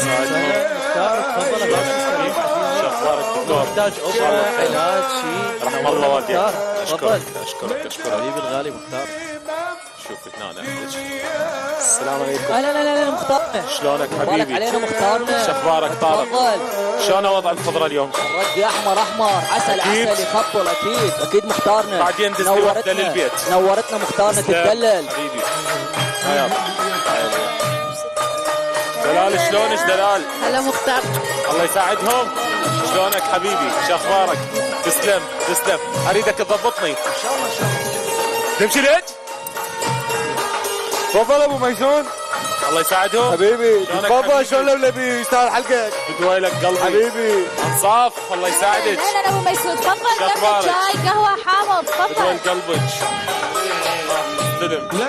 تفضل اخبارك دكتور؟ محتاج اوبرا علاج شيء رحم الله والديك. تفضل. اشكرك حبيبي الغالي مختار. شوف هنا السلام عليكم. لا مختارنا. شلونك حبيبي؟ علينا مختارنا. شخبارك طارق؟ تفضل. شلون وضع الخضره اليوم؟ الرد احمر عسل يخبل اكيد مختارنا. بعدين دز لي وحده للبيت. نورتنا مختارنا تتدلل حبيبي. هيا دلال شلونك دلال؟ هلا مختار. الله يساعدهم. شلونك حبيبي؟ شخبارك؟ تسلم اريدك تضبطني. تمشي ليش؟ تفضل ابو ميسون. الله يساعدهم حبيبي. تفضل شلون لولبي يستاهل حلقك. بدويلك قلبي حبيبي. انصاف الله يساعدك. اهلا ابو ميسون تفضل. شخبارك؟ شاي قهوه حامض بدوي تفضل. قلبك. استلم.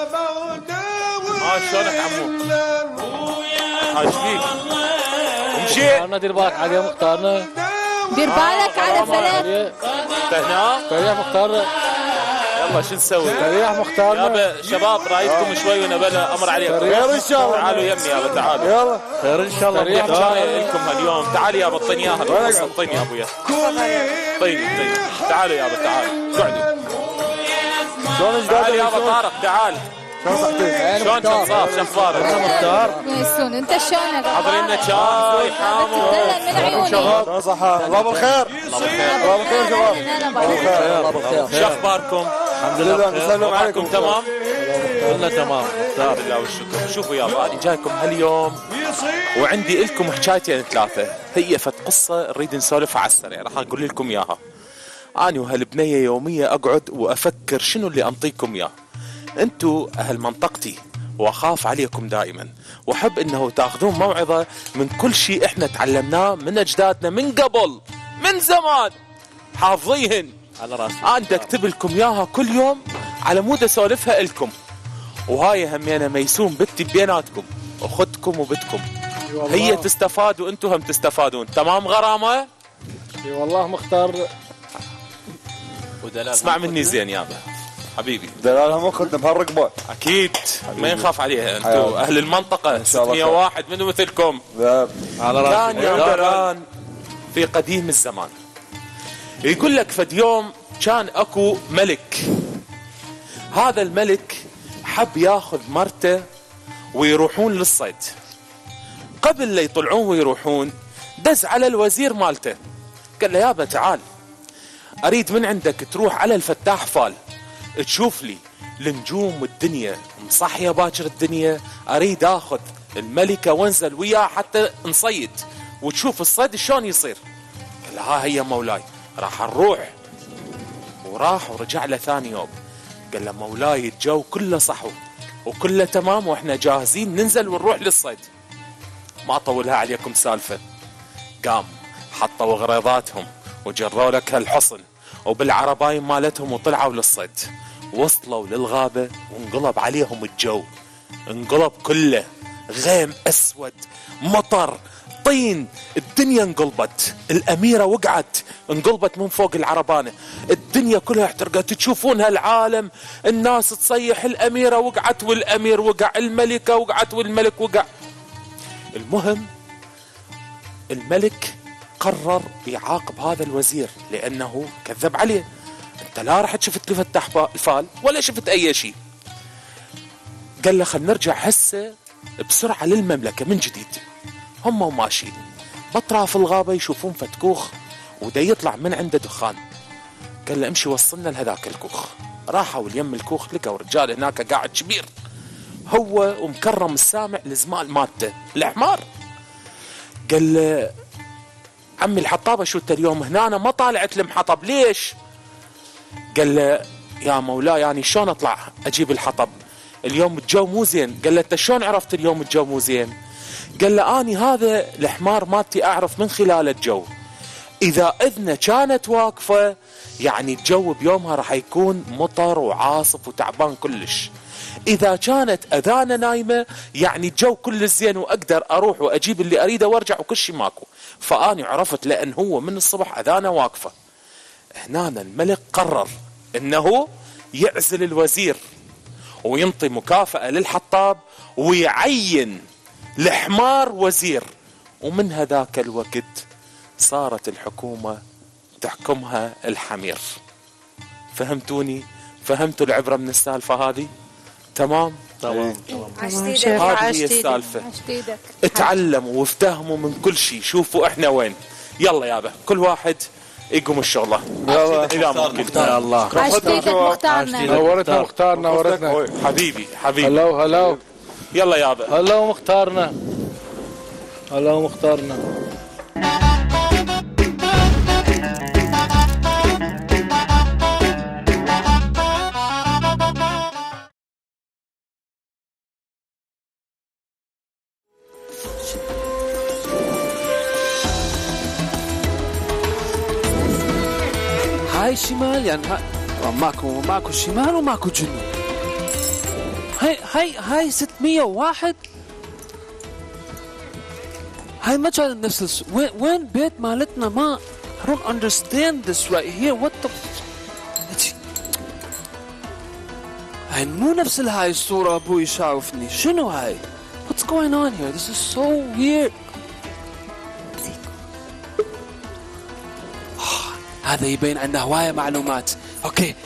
شلونك عمو؟ ايش فيك؟ امشي. مختارنا دير بالك عليه مختارنا. دير بالك على فلك. هنا؟ تريح مختارنا. يلا شو نسوي؟ تريح مختارنا. يابا شباب رايدكم شوي ونبلا امر عليكم. خير ان شاء الله. تعالوا يمي يابا تعالوا. يلا خير ان شاء الله. تريح شاي لكم اليوم. تعال يابا اعطيني اياها القصه. اعطيني يا ابويا. اعطيني. تعالوا يابا تعالوا. قعدوا. شلون تعال يابا طارق تعال. شلون صاف؟ شو اخبارك؟ مختار. ميسون انت شلونك؟ حضري لنا شاي حامض. تدلل من عيوني. شباب صحة. الله بالخير. الله بالخير. الله بالخير شباب. الله بالخير. شو اخباركم؟ الحمد لله نسلم عليكم. وضعكم تمام؟ كلنا تمام. الحمد لله والشكر. شوفوا يابا انا جايكم هاليوم وعندي لكم حكايتين ثلاثه. هي فت قصه نريد نسولفها على السريع راح اقول لكم اياها. انا وهالبنيه يوميه اقعد وافكر شنو اللي انطيكم اياه. انتو اهل منطقتي واخاف عليكم دائما واحب انه تاخذون موعظه من كل شيء احنا تعلمناه من اجدادنا من قبل من زمان حافظيهن على راسي. انا اكتب لكم اياها كل يوم على مود اسولفها لكم. وهاي همينه ميسون بكتي بيناتكم اخذكم وبتكم. هي تستفاد وانتم هم تستفادون. تمام غرامه؟ اي والله مختار. ودلال اسمع مني زين يابا حبيبي. دلالها مخدنا بهالرقبه. اكيد ما ينخاف عليها. انتم اهل المنطقه 601 منو مثلكم. على كان يا راسي. دلال في قديم الزمان يقول لك فد يوم كان اكو ملك. هذا الملك حب ياخذ مرته ويروحون للصيد. قبل لا يطلعون ويروحون دز على الوزير مالته قال له يابا تعال اريد من عندك تروح على الفتاح فال تشوف لي النجوم والدنيا مصحيه باكر الدنيا. اريد اخذ الملكه وانزل وياه حتى نصيد وتشوف الصيد شلون يصير. قال له ها هي مولاي راح نروح. وراح ورجع له ثاني يوم قال له مولاي الجو كله صحو وكله تمام واحنا جاهزين ننزل ونروح للصيد. ما طولها عليكم سالفه. قام حطوا غريضاتهم وجروا لك هالحصن وبالعرباين مالتهم وطلعوا للصيد. وصلوا للغابة وانقلب عليهم الجو. انقلب كله غيم اسود مطر طين. الدنيا انقلبت. الاميرة وقعت انقلبت من فوق العربانة. الدنيا كلها احترقت. تشوفون هالعالم الناس تصيح الاميرة وقعت والامير وقع. الملكة وقعت والملك وقع. المهم الملك قرر يعاقب هذا الوزير لانه كذب عليه. انت لا رحت شفت لي فتح الفال ولا شفت اي شيء. قال له خلينا نرجع هسه بسرعه للمملكه من جديد. هم وماشيين باطراف الغابه يشوفون فتكوخ ودا يطلع من عنده دخان. قال له امشي وصلنا لهذاك الكوخ. راحوا اليم الكوخ لقوا رجال هناك قاعد كبير هو ومكرم السامع الزمال مالته الحمار. قال له عمي الحطابه شو انت اليوم هنا أنا ما طالعت المحطب ليش؟ قال له يا مولاي يعني شلون اطلع اجيب الحطب اليوم الجو مو زين. قال له انت شلون عرفت اليوم الجو مو زين؟ قال له اني هذا الحمار مالتي اعرف من خلال الجو. اذا اذنه كانت واقفه يعني الجو بيومها راح يكون مطر وعاصف وتعبان كلش. اذا كانت اذانه نايمه يعني الجو كلش زين واقدر اروح واجيب اللي اريده وارجع وكل شيء ماكو. فاني عرفت لان هو من الصبح اذانه واقفه. هنا الملك قرر انه يعزل الوزير وينطي مكافأة للحطاب ويعين الحمار وزير. ومن هذاك الوقت صارت الحكومة تحكمها الحمير. فهمتوني؟ فهمتوا العبرة من السالفة هذه؟ تمام؟ تمام. هذه هي السالفة. عشتيدك. اتعلموا وافتهموا من كل شيء. شوفوا احنا وين. يلا يابا كل واحد يقوم الشغله. يلا اذا ممكن. يا الله. عشتيدك مختارنا. نورتنا مختار نورتنا. حبيبي حبيبي. هلو هلو يلا يابا. هلو مختارنا. هلو مختارنا. هاي شمال يعني ماكو شمال وماكو جنوب. هاي 601. هاي ما كان نفس وين بيت مالتنا؟ ما I don't understand this right here. What the هاي مو نفس هاي الصورة. ابوي يشاوفني. شنو هاي؟ What's going on here? This is so weird. هذا يبين عنده هواية معلومات. اوكي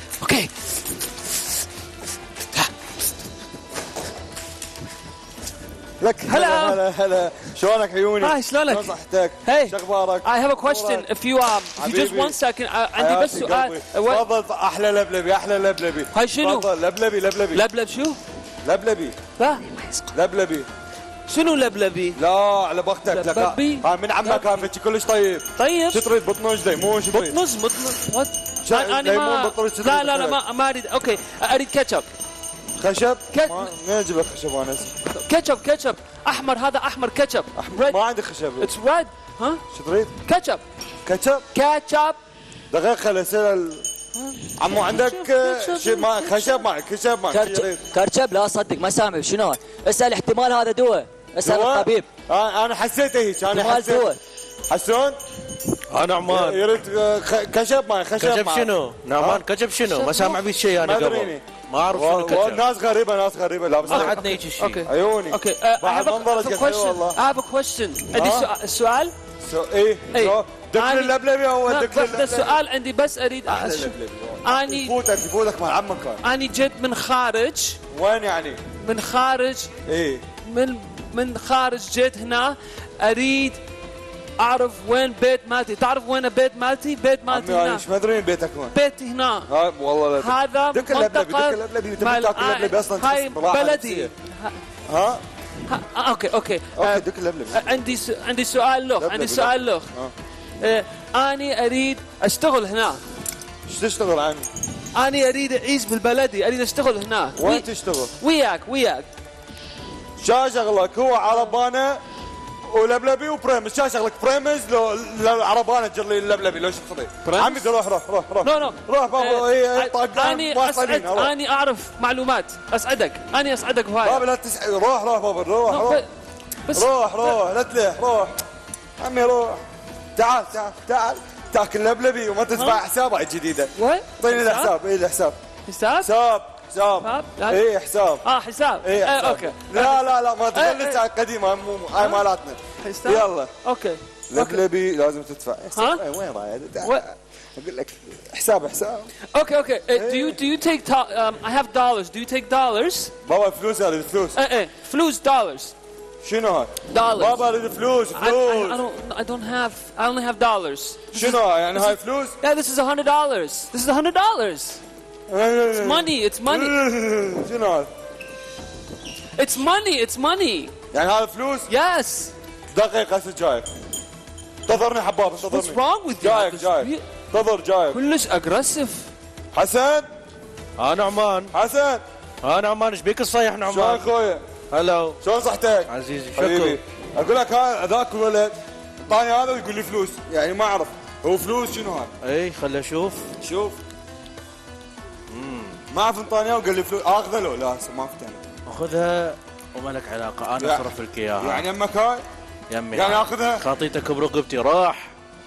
لك هلا هلا شلونك عيوني؟ هاي شلونك؟ شلون صحتك؟ Hey. شو اخبارك؟ I have a question. If you just one second. عندي بس سؤال. تفضل. احلى لبلبي احلى لبلبي. هاي شنو؟ تفضل لبلبي لبلبي. لبلب شو؟ لبلبي لا لبلبي. شنو لبلبي؟ لا على بختك. لبلبي؟ ها من عمك هذا كلش طيب. طيب شو تريد بطنوج ليمون شو تريد؟ بطنز وات؟ انا ليمون ما بطنوج لا ما اريد. اوكي اريد كاتشب. خشب؟ من اجيب لك خشب انا؟ كاتشب احمر. هذا احمر كاتشب. ما عندي خشب. اتس ريد. ها شو تريد؟ كاتشب. كاتشب؟ دقيقة خل اسال عمو عندك شيء ما خشب معك خشب معك؟ كرشب لا صدق ما سامع. شنو؟ اسال احتمال هذا دواء. اسال الطبيب. انا حسيت هيك. انا حسيت دواء. حسون؟ انا عمان. يريد كشب معي كجب شنو؟ نعمان كجب شنو؟ ما سامع بيه شيء انا قبل. ما اعرف شنو كجب. ناس غريبة لابس. ما عندنا هيك شيء. اوكي عيوني. اوكي بعد منظرك حلو والله. I have a question. عندي سؤال. ايه دخل اللبلبي او دخل بس السؤال عندي بس اريد اني يفوتك مع عمك. اني جيت من خارج. وين يعني؟ من خارج. ايه من خارج جيت هنا. اريد اعرف وين بيت مالتي. تعرف وين بيت مالتي؟ بيت مالتي هنا. مش مدري بيتك وين. بيتي هنا. والله لا. هذا دك اللبلبي تبي تاكل اللبلبي اصلا. هاي بلدي. ها اوكي دك اللبلبي. عندي سؤال له. اني اريد اشتغل هنا. ايش تشتغل عني؟ اني اريد اعيش بالبلدي. اريد اشتغل هنا. وين تشتغل؟ وياك. شا شغلك؟ هو عربانه ولبلبي وبريمز. شا شغلك؟ بريمز لو عربانه تجر لي اللبلبي لو شو تخطي؟ عمي روح نو روح بابا. هي طاقان اني اعرف معلومات. اني اسعدك بهاي. بابا لا روح بابا روح لا تلح. روح عمي روح. تعال تاكل لبلبي وما تدفع حسابها الجديده. وين؟ اعطيني الحساب. الحساب حساب حساب. حساب. اوكي. لا ما تغلس على القديمه. هاي مالاتنا. يلا اوكي. لبلبي لازم تدفع. وين رايح؟ اقول لك حساب. اوكي. Do you take I have dollars. Do you take dollars? بابا فلوس. هذه الفلوس. فلوس dollars. شنو هاي؟ dollars. بابا اريد فلوس. I only have dollars. شنو يعني هاي فلوس؟ Yeah, this is $100. This is $100. It's money. شنو هاي؟ It's money. يعني هاي فلوس؟ Yes. دقيقة هسه جايك. انتظرني حباب What's انتظرني. wrong with you? جايك. انتظر جايك. كلش aggressive. حسن انا عمان. حسن انا عمان. ايش بيك تصيح نعمان؟ شلون اخويا؟ هلو. شلون صحتك؟ عزيزي حبيبي. شكرا. اقول لك هذاك الولد طاني هذا ويقول لي فلوس. يعني ما اعرف هو فلوس شنو هذا؟ اي خلي اشوف. شوف. ما اعرف انطاني وقال لي فلوس. اخذه لو لا هسه ما فتح. خذها وما لك علاقه. انا اصرف لك اياها. يعني يمك هاي؟ يمي يعني اخذها؟ خطيتك برقبتي. راح.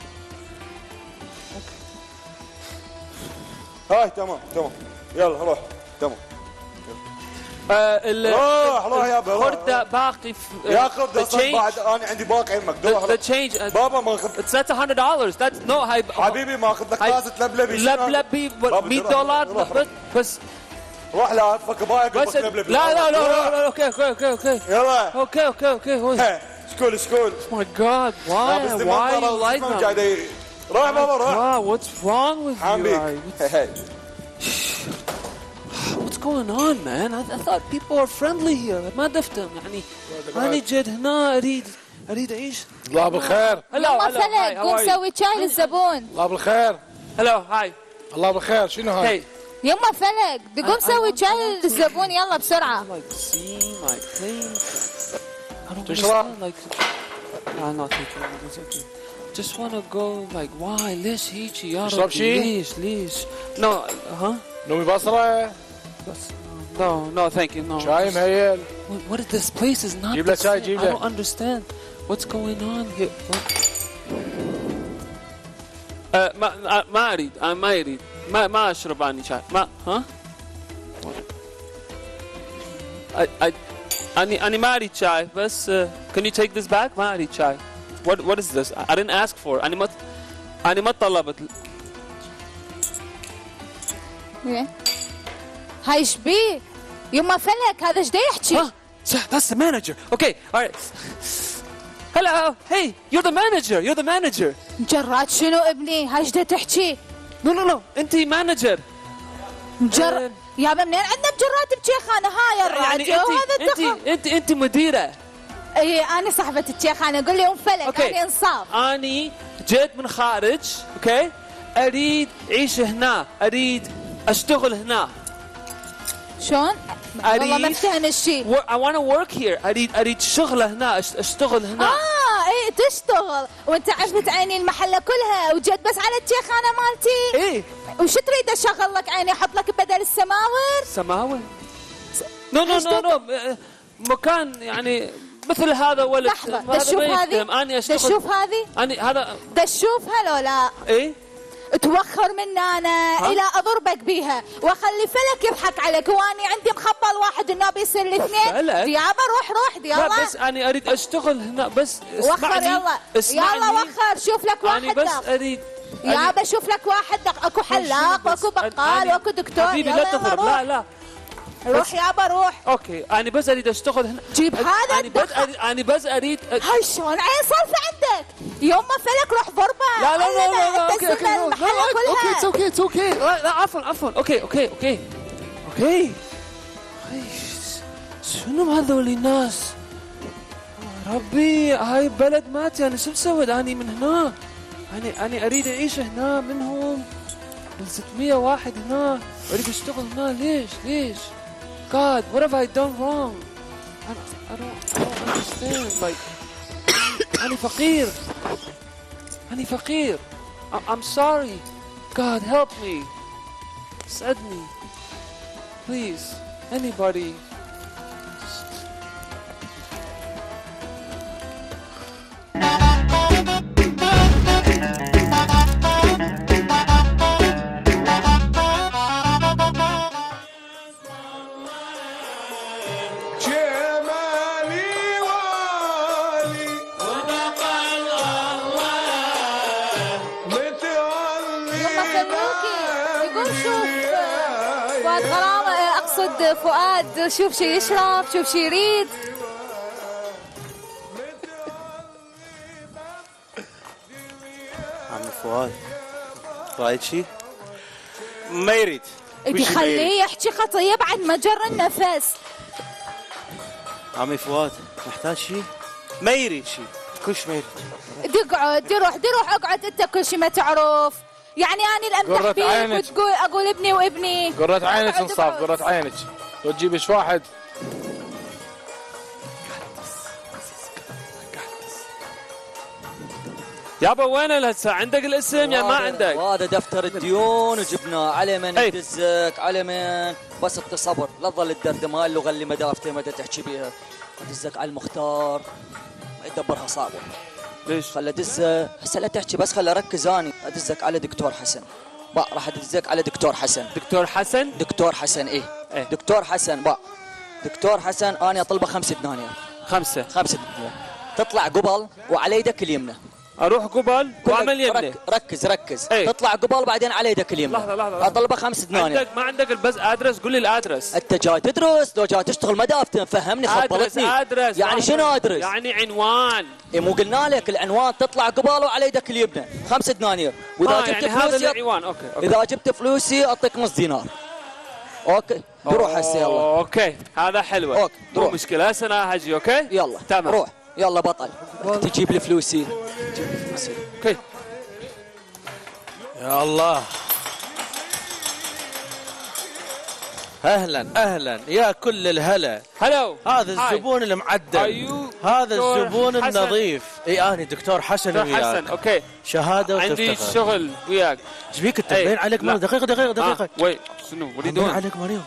هاي تمام. يلا روح. تمام. روح يابا. ورده باقي ياخذ the اصلا بعد change انا عندي باقي مقدور. the change بابا ما اخذ that's $100 that's no هاي حبيبي ما اخذ لك طاسه لبلبي. لبلبي $100 بس روح لا فك بايك بس وفك لبلبي. لا اوكي يلا اوكي شكول my god why you like that روح بابا روح. wow what's wrong with you حبيبي what's going on man I thought people are friendly here ما دفتهم يعني أنا جيت هنا أريد أعيش. الله بالخير. يلا فلك قوم سوي شاي للزبون. الله بالخير. hello hi الله بالخير شنو هاي؟ hey يما فلك تقوم سوي شاي للزبون يلا بسرعة. like see my things I don't تشرب؟ understand like I'm not taking it it's okay just wanna go like why ليش هيجي يا تشرب ربي شي؟ ليش no huh نومي بصرة. بس no thank you no شاي مهيل. what is this place is not جيب له the شاي same. جيب I له. don't understand what's going on here ما أريد أنا ما أريد ما أشرب أني شاي ما ها أنا ما أريد شاي بس can you take this back ما أريد شاي what is this I didn't ask for أنا ما طلبت هاي ايش بيه؟ يما فلك هذا ايش دا يحكي؟ that's the manager okay alright hello hey you're the manager مجرد شنو ابني؟ هاي ايش دا تحكي؟ no أنت manager يابا منين عندنا مجرات بشيخانة هاي الراديو وهذا الدخل. انت مديره. اي انا صاحبة الشيخانة قول لي ام فلك انا انصاف. اني جيت من خارج اوكي اريد اعيش هنا اريد اشتغل هنا. شلون؟ والله ما فهمت الشيء. I want to work here اريد شغله هنا اشتغل هنا. ايه تشتغل وانت عجبت عيني المحله كلها وجيت بس على الشيخانة مالتي. ايه وش تريد اشغل لك عيني احط لك بدل السماور؟ سماور؟ نو مكان يعني مثل هذا ولد. لحظة تشوف هذه؟ اني اشتغل تشوف هذه؟ اني هذا تشوفها لو لا؟ ايه توخر من انا الى اضربك بيها واخلي فلك يضحك عليك واني عندي مخبل واحد انه بيصير الاثنين. ديابا روح ديابا. لا بس اني اريد اشتغل هنا بس وخر يلا وخر شوف لك واحد. انا بس اريد يابا شوف لك واحد اكو حلاق واكو بقال واكو دكتور. حبيبي لا تضرب لا روح يابا روح. اوكي انا بس اريد اشتغل هنا. جيب هذا انا بس اريد هاي شلون عين صرفة عندك؟ يوم ما فلك روح ضربه. لا اوكي اتس اوكي لا عفوا اوكي شنو هذول الناس؟ ربي هاي بلد ماتي انا شو مسوي اني من هنا؟ انا اريد اعيش هنا منهم من 600 واحد هنا اريد اشتغل هنا ليش؟ God, what have I done wrong? I don't understand. Like, أنا فقير. I'm sorry. God, help me. ساعدني. Please, anybody. فؤاد شوف شي يشرب شوف شي يريد. عم فؤاد رايد شي؟ ما يريد. ادي خليه يحكي خطيه بعد ما جر النفس. عمي فؤاد محتاج شي؟ ما يريد شي كلش ما يريد. اقعد روح اقعد انت كل شي ما تعرف. يعني أنا الأمدح بيك وتقول أقول ابني وابني. قرة عينك انصاف قرة عينك. لو تجيبش واحد يابا وين هسه عندك الاسم يا ما عندك؟ وهذا دفتر الديون وجبناه على من يدزك على من بس انت صبر لا تظل الدردمه هاي اللغه اللي مدافته مدى تحكي بيها ادزك على المختار ما يدبرها صعبه. ليش؟ خلى ادزه هسه لا تحكي بس خلى ركز اني ادزك على دكتور حسن. راح ادزك على دكتور حسن. دكتور حسن؟ دكتور حسن ايه. دكتور حسن دكتور حسن انا اطلبه 5 دنانير. 5 دنانير. تطلع قبل وعلى يدك اليمنى. اروح قبل واعمل يمنى. ركز. ايه؟ تطلع قبل بعدين على يدك اليمنى. لحظه اطلبه 5 دنانير. ما عندك البس ادرس؟ قول لي الادرس. انت جاي تدرس لو جاي تشتغل ما دافتم فهمني خبرتني. ادرس يعني شنو ادرس؟ يعني عنوان. إيه مو قلنا لك العنوان تطلع قبل وعلى يدك اليمنى 5 دنانير. واذا جبت يعني فلوسي هذا العنوان. أوكي. اذا جبت فلوسي اعطيك نص دينار. اوكي روح هسه يلا. اوكي هذا حلوه. أوكي. مو مشكله هسه انا هجي. اوكي يلا تمام. روح يلا بطل. تجيب لي فلوسي. اوكي. يا الله. اهلا يا كل الهلا. هلو. هذا الزبون المعدل. هذا الزبون النظيف. اي انا دكتور حسن وياك. حسن اوكي. شهاده عندي وتفتخر. شغل وياك. ايش بيك انت مبين عليك مريض؟ دقيقه. وي شنو مبين عليك مريض.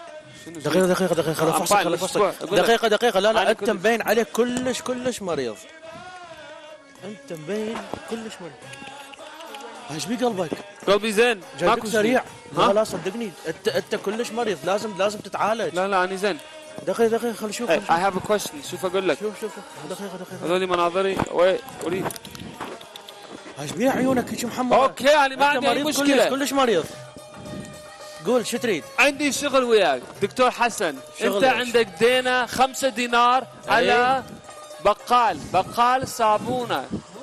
دقيقه خليني افصل. دقيقه لا انت مبين عليك كلش مريض. انت مبين كلش مريض. ايش بي قلبك؟ قلبي زين ماكو سريع. لا صدقني انت كلش مريض. لازم تتعالج. لا انا زين. دقيقه خل اشوف. I have a question. شوف اقول لك. شوف دقيقه. هذول مناظري. وي اريد. ايش بي عيونك هيك محمر؟ اوكي يعني ما عندي اي مشكله. كلش مريض. قول شو تريد؟ عندي شغل وياك دكتور حسن. انت عندك دينه 5 دينار على بقال صابونه.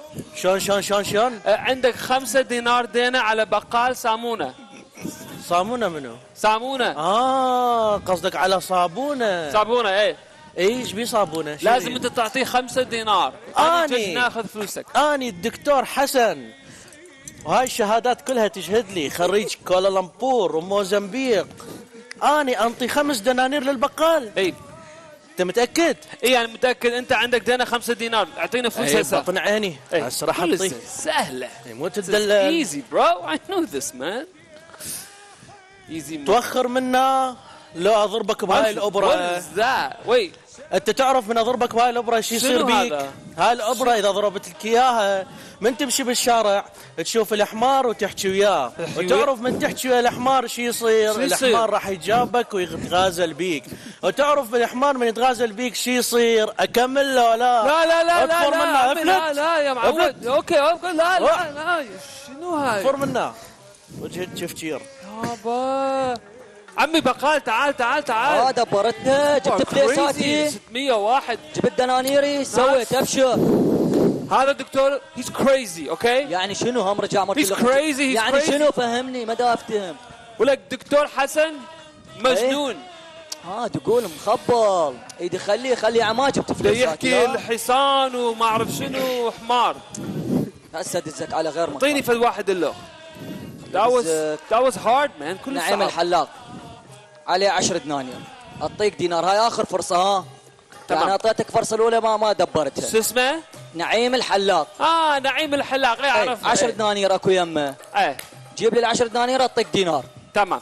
شلون؟ عندك 5 دينار دينه على بقال صامونه. صامونه منو؟ صامونه. قصدك على صابونه. صابونه ايه. ايش بي صابونه؟ لازم انت تعطيه 5 دينار. اني ناخذ فلوسك. اني الدكتور حسن وهاي الشهادات كلها تشهد لي خريج كوالالمبور وموزمبيق. اني انطي 5 دنانير للبقال. اي انت متاكد؟ اي انا متاكد. انت عندك دينه 5 دينار. اعطينا فلوس هسه. بطن عيني. هسه راح اعطيه. سهله. مو تدلل. ايزي برو. I know this man. ايزي. توخر منا لو اضربك بهاي الابره. وي انت تعرف من اضربك بهاي الابره شو يصير بيك؟ هاي الابره اذا ضربت لك اياها من تمشي بالشارع تشوف الحمار وتحكي وياه. وتعرف من تحكي ويا الحمار شو يصير؟ الحمار راح يجابك ويتغازل بيك. وتعرف الحمار من يتغازل بيك شو يصير؟ اكمل له لا لا يا معود. اوكي لا شنو هاي؟ اكفر منه وجهك تفجير. يابا عمي بقال تعال. دبرتنا جبت فليساتي 601. جبت دنانيري سويت ابشر. هذا الدكتور هيز كريزي. اوكي يعني شنو هم رجع مرتين هيز كريزي. يعني شنو فهمني ما دا افتهم. ولك دكتور حسن مجنون. تقول مخبل. ايدي خليه عما جبت فليساتي. يحكي الحصان وما اعرف شنو حمار. هسه دزك على غير مكان. اعطيني فد واحد له. That was hard man. كل نعيم الحلاق عليه 10 دنانير. اعطيك دينار. هاي اخر فرصه. ها تمام. يعني اعطيتك فرصه الاولى ما دبرتها. شو اسمه؟ نعيم الحلاق. نعيم الحلاق. اي عرفت. 10 دنانير اكو يمه. جيب لي ال10 دنانير اعطيك دينار. تمام.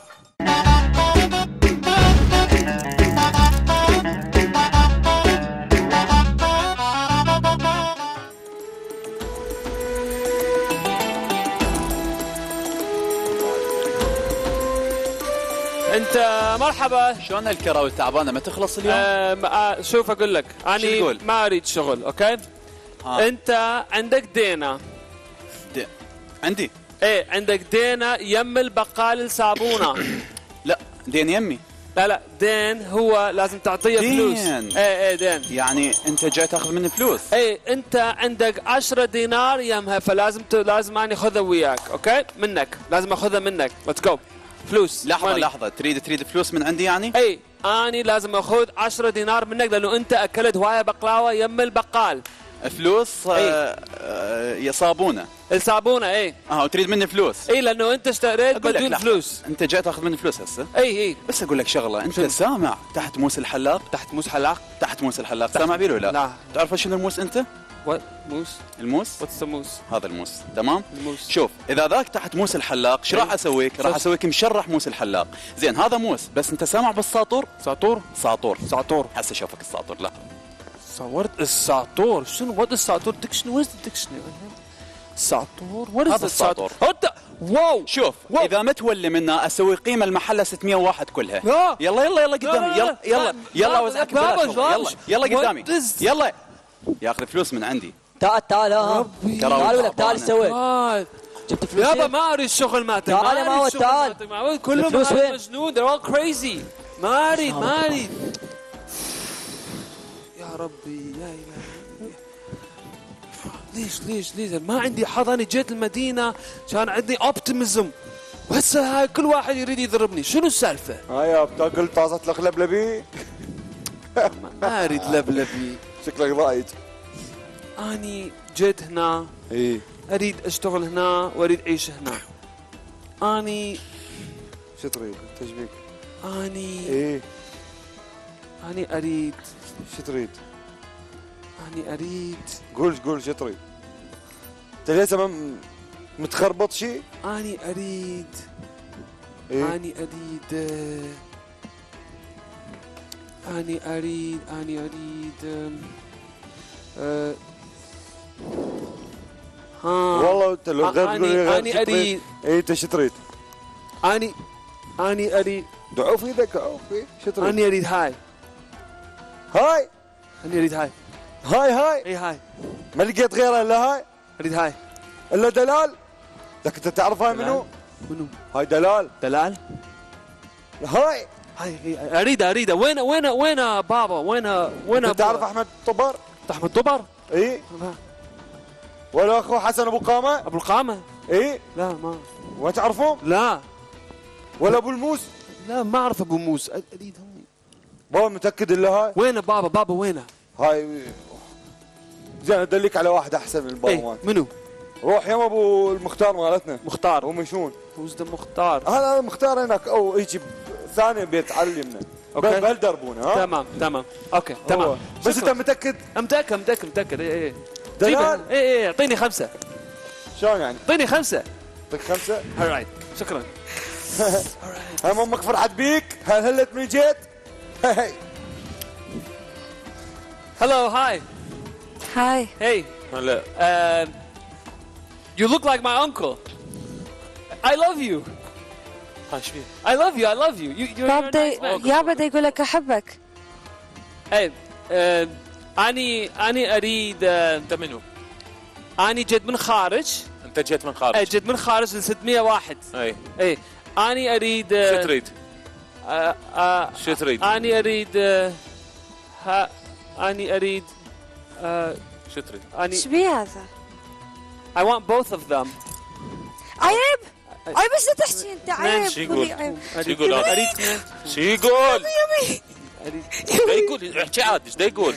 انت مرحبا. شلون الكراوي التعبانه ما تخلص اليوم؟ شوف اقول لك اني ما اريد شغل. اوكي انت عندك دينه. عندي. ايه عندك دينه يم البقال الصابونه. لا دين يمي. لا دين هو لازم تعطيه فلوس. ايه دين. يعني انت جاي تاخذ مني فلوس؟ ايه انت عندك 10 دينار يمها فلازم اني اخذها وياك. اوكي منك لازم اخذها منك. ليتس جو. فلوس. لحظه تريد فلوس من عندي يعني؟ اي اني لازم اخذ 10 دينار منك لانه انت اكلت هوايه بقلاوه يم البقال. فلوس؟ يا صابونه. الصابونه اي. وتريد مني فلوس؟ اي لانه انت اشتريت بدون فلوس. انت جاي تاخذ مني فلوس هسه؟ اي بس اقول لك شغله. انت سامع تحت موس الحلاق؟ تحت موس حلاق؟ تحت موس الحلاق. سامع بيه ولا لا؟ تعرف شنو الموس انت؟ موس؟ الموس؟ واتس موس؟ هذا الموس. تمام؟ الموس. شوف اذا ذاك تحت موس الحلاق ايش راح اسويك؟ راح اسويك مشرح موس الحلاق. زين هذا موس بس انت سامع بالساطور؟ ساطور. هسه شوفك الساطور. لا صورت الساطور. شنو وات الساطور؟ ديكشنري. ويز الديكشنري؟ ساطور. وات از الساطور؟ واو شوف واو. اذا متولي منا اسوي قيمه المحله 601 كلها. لا. يلا قدامي. لا. يلا اوزعك ببلاش. يلا قدامي. What is- يلا ياخذ فلوس من عندي. تعال ها. تعال ولك تعال سويت. جبت فلوس يابا ما اريد شغل ماتك. تعال يا ماوى تعال. كلهم الفلوس وين؟ مجنون. they're all crazy. ما اريد. يا ربي يا إلهي. ليش ما عندي حظ. أنا جيت المدينة كان عندي اوبتيميزم وهسه هاي كل واحد يريد يضربني. شنو السالفة؟ هيا بتاكل طاسة لبلبي. ما اريد لبلبي. شكلك ضايج. اني جيت هنا ايه اريد اشتغل هنا واريد اعيش هنا. اني شو تريد؟ تشبيك. اني ايه اني اريد. شو تريد؟ اني اريد. قول شو تريد؟ انت لسه متخربط شيء؟ اني اريد. إيه؟ اني اريد. اني اريد. ها والله انت لو غير تقول لي غير اني شو تريد؟ اريد. ايه انت شو تريد؟ اني اريد. دعوف ايدك عوفي شو تريد؟ اني اريد هاي. اني اريد هاي. هاي اي هاي. ما لقيت غيرها الا هاي؟ اريد هاي. الا دلال؟ لك انت تعرف هاي منو؟ منو؟ هاي دلال. هاي اريد. وين بابا؟ وين انت تعرف احمد طبر؟ احمد طبر؟ ايه ولا اخوه حسن ابو قامه؟ ابو القامه؟ ايه لا ما. وين تعرفهم؟ لا ولا ابو الموس؟ لا ما اعرف ابو موس. اريد هون. بابا متاكد الا هاي؟ وين بابا وينه؟ هاي زين ادلك على واحد احسن من بابا ايه مالك. منو؟ روح يم ابو المختار مالتنا. مختار. ومشون. وز ذا مختار؟ هذا المختار هناك او يجي ثاني بيت على اليمنى. اوكي. بهالدربونه ها؟ تمام اوكي تمام. بس انت متاكد؟ متاكد ايه. دلال؟ ايه اعطيني 5. شلون يعني؟ اعطيني 5. اعطيك 5؟ alright شكرا. هم امك فرحت بيك؟ هلت من جيت؟ Hello, hi. Hi. Hey. هلا. You look like my uncle. I love you. ايش فيه؟ I love you. You're a nice man. يابا دا يقول لك احبك. Hey. أني أريد. انت منو؟ أني جيت من خارج. انت جيت من خارج؟ اي جيت من خارج ل 601. اي أني أريد. شو تريد؟ شو تريد؟ أني أريد. أني أريد. شو تريد؟ ايش بيه هذا؟ I want both of them. عيب بس لا تحكي انت عيب. شو يقول؟ عيب. شو يقول هذا؟ أريد اثنين. شو يقول؟ أريد. دا يقول احكي عاد ايش دا يقول؟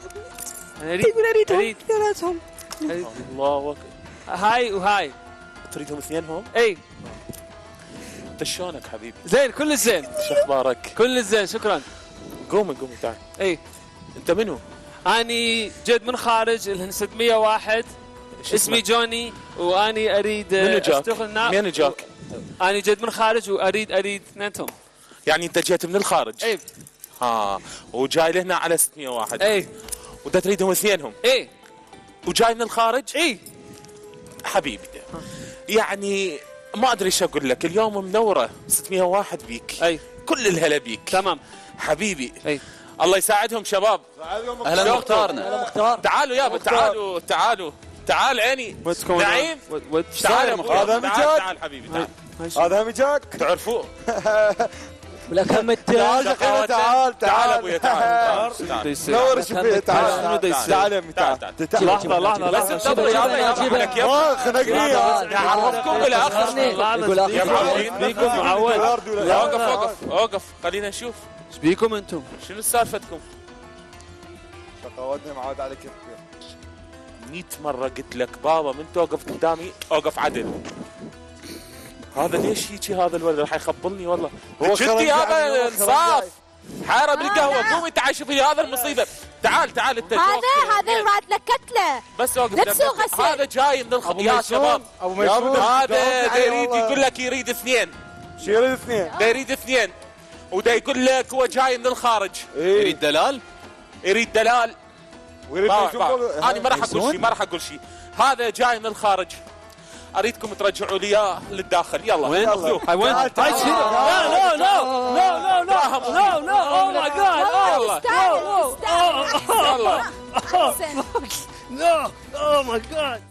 أريد ثلاثهم. الله اكبر. هاي وهاي. تريدهم اثنينهم؟ اي انت شلونك حبيبي؟ زين كل زين. شو اخبارك؟ كل زين شكرا. قومي تعال. اي انت منو؟ اني جيت من خارج ال 601. اسمي جوني واني اريد. منو جاك؟ اشتغل. مين جاك؟ اني جيت من خارج واريد اثنينهم. يعني انت جيت من الخارج؟ اي وجاي لهنا على 601. اي ودا تريدهم اثنينهم؟ اي وجاي من الخارج؟ اي حبيبي يعني ما ادري ايش اقول لك. اليوم منوره 601 بيك. اي كل الهلا بيك. تمام حبيبي. اي الله يساعدهم شباب. اهلا مختارنا. مختار. تعالوا يابا تعالوا تعال عيني. نعيم تعال يا مختار. هذا تعال حبيبي تعال. هذا هم جاك؟ تعرفوه؟ ولك هم تعال ابويا تعال. نور الشفيه تعال تعال يا امي تعال. لحظة بس انتظر يابا لك يابا خنقني اعرفكم بالاخر. يقول بيكم معود. اوقف خلينا نشوف ايش بيكم انتم؟ شنو سالفتكم. شقاوتنا معود على كيف 100 مرة قلت لك بابا من توقف قدامي اوقف عدل. هذا ليش هيجي هذا الولد راح يخبلني والله. جدي هذا انصاف. حاره بالقهوه. قومي تعال شوفي هذا المصيبه. تعال انت. هذا راد لك كتله. بس اوقف. هذا جاي من يا شباب. هذا يريد يقول لك يريد اثنين. شو يريد اثنين؟ دا يريد اثنين. ودا يقول لك هو جاي من الخارج. يريد دلال. انا ما راح اقول شيء هذا جاي من الخارج. اريدكم ترجعوا لي اياه للداخل. يلا وين؟ يلا. وين؟ هاي شنو؟ لا لا لا لا لا لا لا لا اوه ماي جاد. تستاهل تستاهل. يلا أحسن. لا اوه ماي جاد.